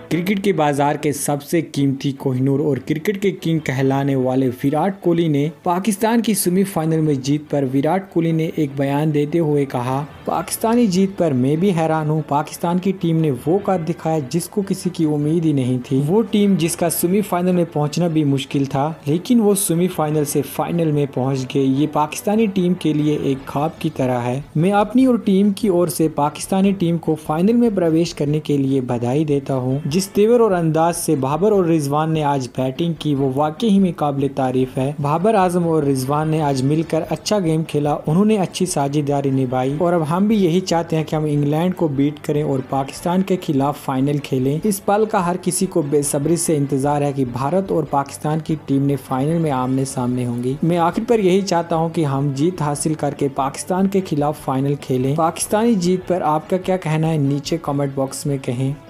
Cricket के बाजार के सबसे कीमती कोहिनूर और क्रिकेट के किंग कहलाने वाले विराट कोहली ने पाकिस्तान की सेमीफाइनल में जीत पर विराट कोहली ने एक बयान देते हुए कहा, पाकिस्तानी जीत पर मैं भी हैरान हूँ। पाकिस्तान की टीम ने वो कर दिखाया जिसको किसी की उम्मीद ही नहीं थी। वो टीम जिसका सेमीफाइनल में पहुंचना भी मुश्किल था, लेकिन वो सेमीफाइनल से फाइनल में पहुंच गए। ये पाकिस्तानी टीम के लिए एक ख्वाब की तरह है। मैं अपनी और टीम की ओर से पाकिस्तानी टीम को फाइनल में प्रवेश करने के लिए बधाई देता हूँ। जिस तेवर और अंदाज से बाबर और रिजवान ने आज बैटिंग की वो वाकई ही में काबिल तारीफ है। बाबर आजम और रिजवान ने आज मिलकर अच्छा गेम खेला, उन्होंने अच्छी साझेदारी निभाई और अब हम भी यही चाहते हैं कि हम इंग्लैंड को बीट करें और पाकिस्तान के खिलाफ फाइनल खेलें। इस पल का हर किसी को बेसब्री से इंतजार है कि भारत और पाकिस्तान की टीम ने फाइनल में आमने सामने होंगी। मैं आखिर पर यही चाहता हूं कि हम जीत हासिल करके पाकिस्तान के खिलाफ फाइनल खेलें। पाकिस्तानी जीत पर आपका क्या कहना है नीचे कमेंट बॉक्स में कहें।